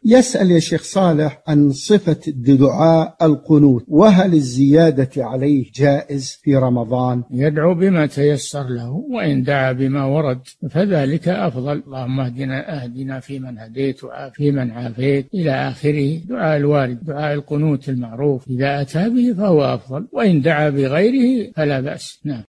يسأل يا شيخ صالح عن صفة دعاء القنوت، وهل الزيادة عليه جائز في رمضان؟ يدعو بما تيسر له، وإن دعا بما ورد فذلك أفضل. اللهم اهدنا فيمن هديت وفيمن عافيت إلى آخره، دعاء الوارد، دعاء القنوت المعروف إذا أتى به فهو أفضل، وإن دعا بغيره فلا بأس. نعم.